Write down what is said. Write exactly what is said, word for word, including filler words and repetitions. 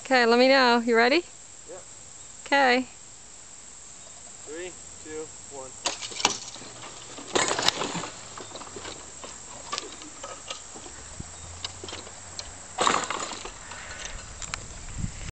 Okay, let me know. You ready? Yep. Okay. Three, two, one.